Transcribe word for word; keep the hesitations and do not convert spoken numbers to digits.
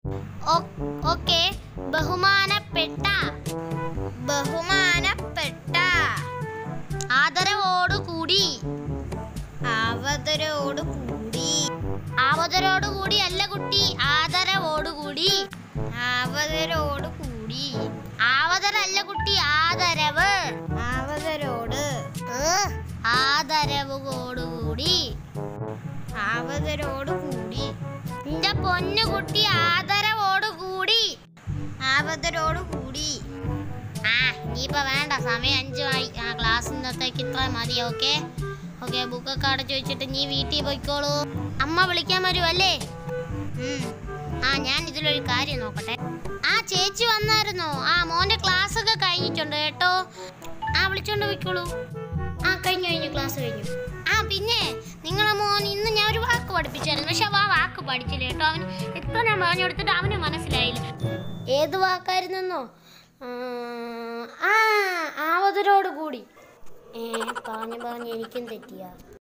Okay. ബഹുമാനപ്പെട്ട. ബഹുമാനപ്പെട്ട. ആദരവോടുകൂടി. ആവതരോടുകൂടി. ആവതരോടുകൂടി അല്ല കുട്ടി, ആദരവോടുകൂടി. ആവതരോടുകൂടി. ആവതരല്ല കുട്ടി, ആദരവ്. ആവതരോട്. ആദരവോടുകൂടി. ആവതരോടുകൂടി. നിന്റെ പൊന്നു കുട്ടി, ആദരവോടുകൂടി. ആവതരോടുകൂടി. ആ ഇനിയിപ്പോ വേണ്ട, സമയം അഞ്ചുമായി. ആ ക്ലാസ് ഇന്നത്തേക്ക് ഇത്ര മതി. ഓക്കെ ഓക്കെ ബുക്കൊക്കെ അടച്ചു വെച്ചിട്ട് നീ വീട്ടിൽ പോയിക്കോളൂ. അമ്മ വിളിക്കാൻ വരുമല്ലേ? ആ ഞാൻ ഇതിലൊരു കാര്യം നോക്കട്ടെ. ആ ചേച്ചി വന്നായിരുന്നോ? ആ മോന്റെ ക്ലാസ് ഒക്കെ കഴിഞ്ഞിട്ടുണ്ട് കേട്ടോ. ആ വിളിച്ചോണ്ട് പോയിക്കോളൂ. ആ കഴിഞ്ഞു കഴിഞ്ഞു ക്ലാസ് കഴിഞ്ഞു. ആ പിന്നെ നിങ്ങളെ മോൻ ഇന്ന് ഞാൻ ഒരു വാക്ക് പഠിപ്പിച്ചായിരുന്നു, പക്ഷെ ആ വാക്ക് പഠിച്ചില്ല കേട്ടോ. അവന് എത്ര ഞാൻ പറഞ്ഞു കൊടുത്തിട്ട് അവന് മനസ്സിലായില്ല. ഏത് വാക്കായിരുന്നോ? ആ ആവതരോട് കൂടി. ഏ പറഞ്ഞു പറഞ്ഞ് എനിക്കും തെറ്റിയാ.